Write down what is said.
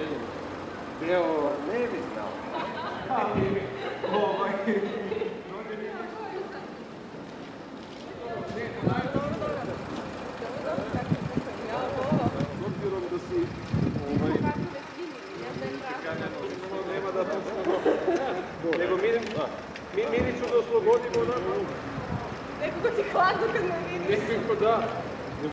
Evo, ne bi znao. Obzirom da si nema da nego Milicu da oslobodimo. Nekako ti hladno kad me vidiš. Nekako da.